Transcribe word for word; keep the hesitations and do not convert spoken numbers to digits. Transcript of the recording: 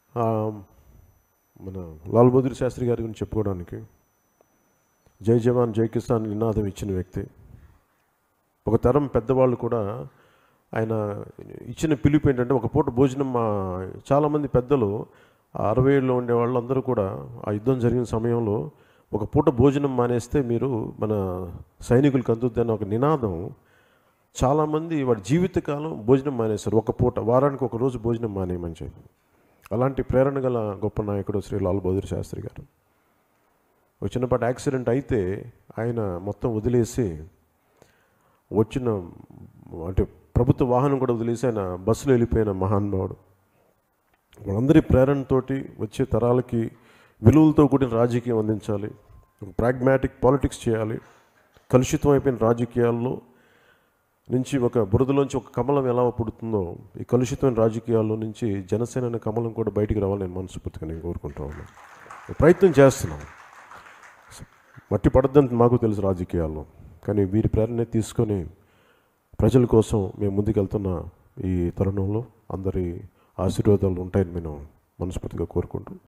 మన లాల్ బహదూర్ శాస్త్రి గారి గురించి చెప్పుకోవడానికి జై జవాన్ జై కిసాన్ నినాదం ఇచ్చిన వ్యక్తి. ఒక తరం పెద్దవాళ్ళు కూడా ఆయన ఇచ్చిన పిలుపు ఏంటంటే ఒక పూట భోజనం. మా చాలామంది పెద్దలు అరవై ఏళ్ళలో ఉండే వాళ్ళందరూ కూడా ఆ యుద్ధం జరిగిన సమయంలో ఒక పూట భోజనం మానేస్తే మీరు మన సైనికులకు అందుద్దని ఒక నినాదం. చాలామంది వాడి జీవితకాలం భోజనం మానేస్తారు. ఒక పూట, వారానికి ఒక రోజు భోజనం మానేయమని చెప్పి. అలాంటి ప్రేరణ గల గొప్ప నాయకుడు శ్రీ లాల్ బహదూర్ శాస్త్రి గారు. ఒక చిన్నపాటి యాక్సిడెంట్ అయితే ఆయన మొత్తం వదిలేసి వచ్చిన అంటే ప్రభుత్వ వాహనం కూడా వదిలేసి ఆయన బస్సులో వెళ్ళిపోయిన మహానుభావుడు. వాళ్ళందరి ప్రేరణతోటి వచ్చే తరాలకి విలువలతో కూడిన రాజకీయం అందించాలి, ప్రాగ్మాటిక్ పాలిటిక్స్ చేయాలి. కలుషితం అయిపోయిన రాజకీయాల్లో నుంచి ఒక బురదలోంచి ఒక కమలం ఎలా పుడుతుందో ఈ కలుషితమైన రాజకీయాల్లో నుంచి జనసేన అనే కమలం కూడా బయటికి రావాలని నేను మనస్ఫూర్తిగా నేను కోరుకుంటా ఉన్నాను. ప్రయత్నం చేస్తున్నాం. మట్టి పడద్దని మాకు తెలుసు రాజకీయాల్లో, కానీ వీరి ప్రేరణ తీసుకొని ప్రజల కోసం మేము ముందుకెళ్తున్న ఈ తరుణంలో అందరి ఆశీర్వాదాలు ఉంటాయని నేను మనస్ఫూర్తిగా కోరుకుంటూ